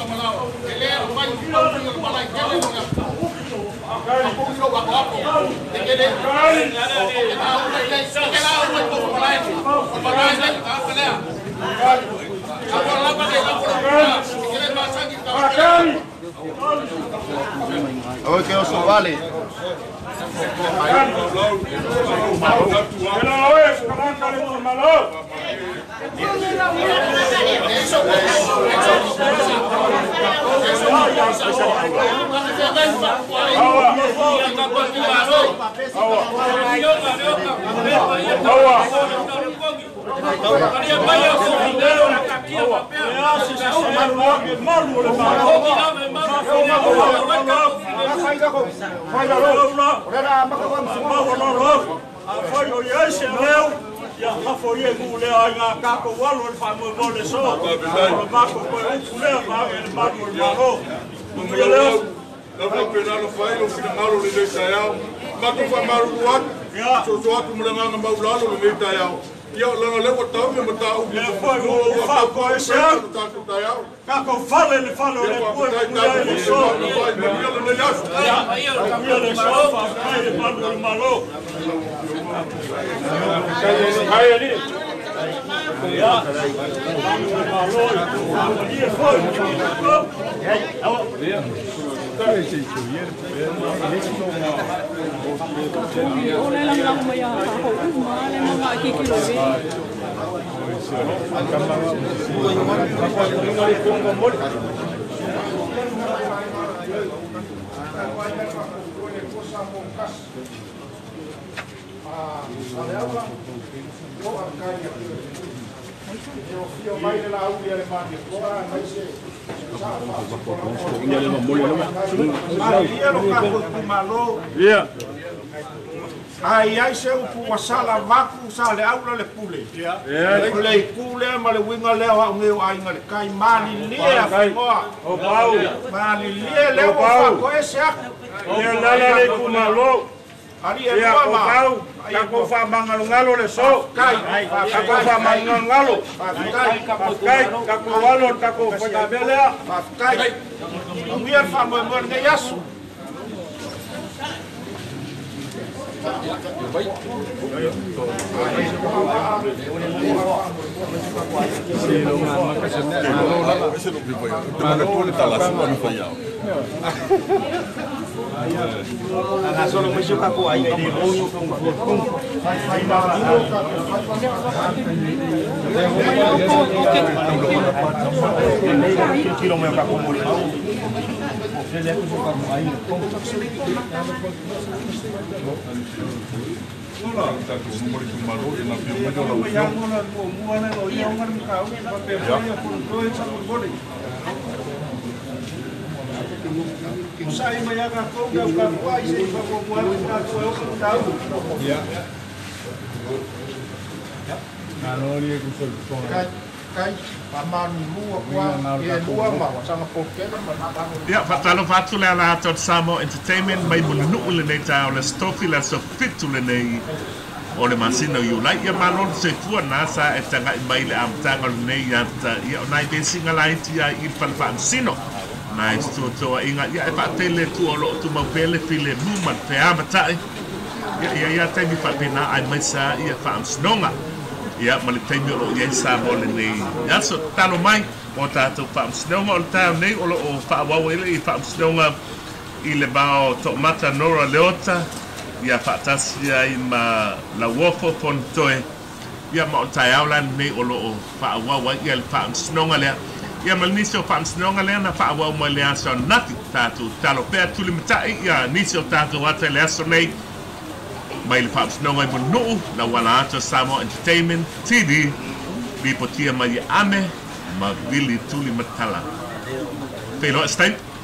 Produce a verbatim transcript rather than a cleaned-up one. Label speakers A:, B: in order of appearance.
A: Oi, que eu sou vale.
B: Ya hafoye kule anga kako walo famu mole so bako ko kule ma el malu malo muyelo
C: la la pena lo fai lo fina malo le dei sayao ma tu fa malu wat ya so so atu mule nganga ma ulalo le dei sayao ya la no le ko tau me mata u
B: le foi mo fa ko ese kako fale le falo le ko le so
C: le yas
B: ya le so fa le malu malo Kaya ni. Ya. Malo. Dia foi. Ya, awak. Ya. Kaya si Chuyer.
D: Oleh lang maya ako umale mga kikilo.
B: Ya.
E: Ai ai se o pu sala vaku sale aula le pule.
B: Ya.
E: Le pule ma le winga le wa ngeu ai ngale kai mali le afua.
B: O pau.
E: Mali le le o fa ko ese ak.
B: Ya la la le kumalo.
E: Ari e
B: Ya o pau. Ka ko fa mangalo ngalo le so.
E: Kai.
B: Ka ko fa mangalo ngalo.
E: Kai.
B: Kai ka ko walo ka ko fa ka belea.
E: Kai. Ngiar fa mo mo ngai yasu.
A: Ana solo me yo capo ahí de rollo con con kilo me capo muy
C: Hola, está como muy malo y la primera
E: Usai maya ka ko ga ka kuai se pa ko mo ka ko ko tau.
C: Ya.
B: Nano ni ku so ko.
E: Kai kai paman lua kwa e lua ma sama pokena ma ba.
F: Ya, fatalo fatu le ala tot Samoa Entertainment mai munu le nei tau le Tofi la so fitu le nei o le masino July ya malon se fu na sa e tanga mai le am tanga nei ya ya nai Vesiga lai ti ya i fal fan sino. Nai sto to inga ya e pa tele tu o lo tu ma pele file muman pe amatai. Ya ya ya te mi fa pena ai mai sa ia fa snonga. Ya mali te mi o ye sa mo le nei. Ya so talo mai o ta to fa snonga o ta nei o lo o fa wa wele i fa snonga i le bao to mata nora leota. Ya fa tasia i ma la wofo fontoe. Ya ma o tai aula nei o lo o fa wa wa ia le fa snonga le. Ya mal niso fa snonga le na fa wa mo le aso nati tatu talo pe tu limitai ya niso tatu wata le aso nei mai le fa snonga i no na wala ato Samoa Entertainment T V bi potia mai ame ma vili tuli matala. Pero stai